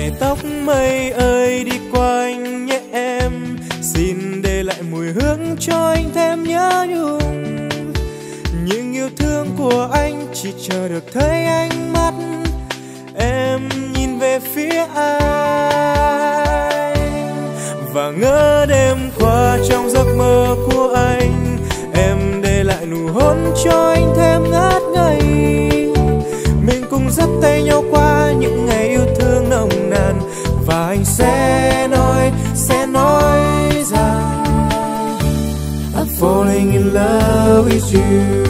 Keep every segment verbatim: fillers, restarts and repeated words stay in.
Mái tóc mây ơi đi qua anh nhé em, xin để lại mùi hương cho anh thêm nhớ nhung. Nhưng yêu thương của anh chỉ chờ được thấy ánh mắt em nhìn về phía anh, và ngỡ đêm qua trong giấc mơ của anh, em để lại nụ hôn cho anh thêm ngát ngây. Mình cùng dắt tay nhau qua những ngày yêu thương nồng nàn, và anh sẽ nói, sẽ nói rằng I'm falling in love with you.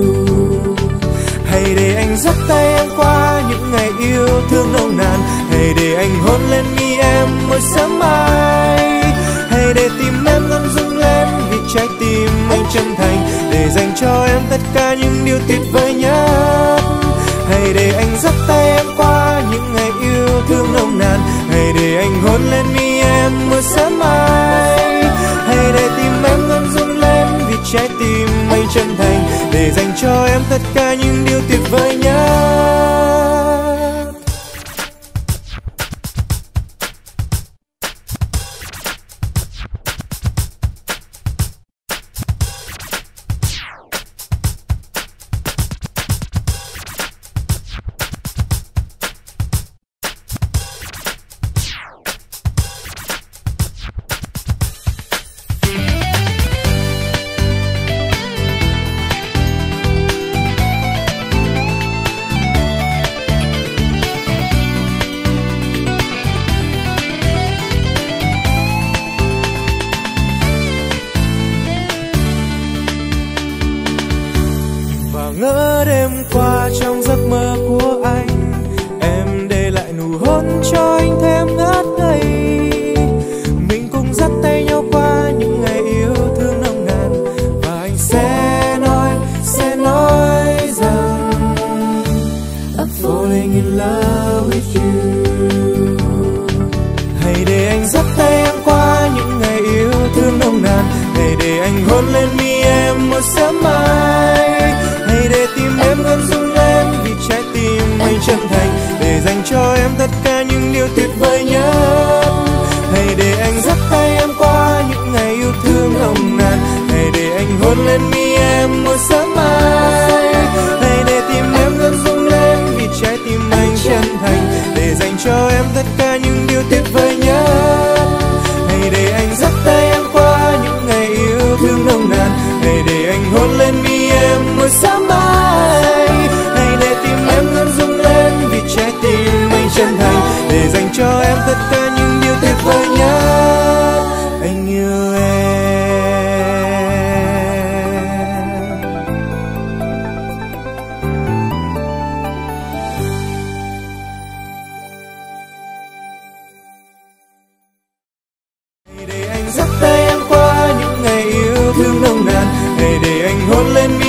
Hãy để anh dắt tay em qua những ngày yêu thương nồng nàn, hãy để anh hôn lên mi em mỗi sớm mai. Hãy để tim em ngân rung lên vì trái tim anh chân thành, để dành cho em tất cả những điều tuyệt vời nhất. Hãy để anh dắt tay em qua những ngày yêu thương nồng nàn, hãy để anh hôn lên mi em mỗi sớm mai. Hãy để tim em ngân rung lên vì trái tim anh chân thành, để dành cho em tất cả những điều tuyệt vời nhất. Ngỡ đêm qua trong giấc mơ của anh, em để lại nụ hôn cho anh thêm ngát ngây. Mình cùng dắt tay nhau qua những ngày yêu thương nồng nàn, và anh sẽ nói, sẽ nói rằng I'm falling in love with you. Hãy để anh dắt tay em qua những ngày yêu thương nồng nàn, hãy để anh hôn lên mi em mỗi sớm mai. Hãy để tim em ngân rung lên vì trái tim anh chân thành, để dành cho em tất cả những điều tuyệt vời nhất. Hãy để anh dắt tay em qua những ngày yêu thương nồng nàn, hãy để anh hôn lên mi em mỗi sớm mai. Hãy để tim em ngân rung lên vì trái tim anh chân thành, để dành cho em tất cả những điều tuyệt vời nhất. Hãy để anh dắt tay em qua những ngày yêu thương nồng nàn, hãy để anh hôn lên mi em mỗi sớm mai. Hãy để tim em ngân rung lên vì trái tim anh chân thành, để dành cho em tất cả những điều tuyệt vời nhất. Anh yêu em. Hãy để anh dắt tay em qua những ngày yêu thương nồng nàn, hãy để anh hôn lên